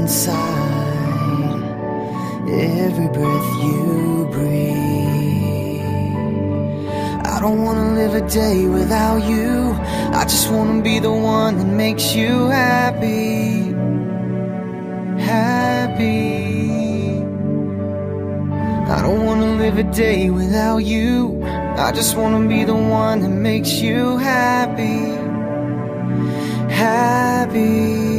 inside every breath you breathe. I don't wanna live a day without you. I just wanna be the one that makes you happy. Happy. I don't wanna live a day without you. I just wanna be the one that makes you happy. Happy.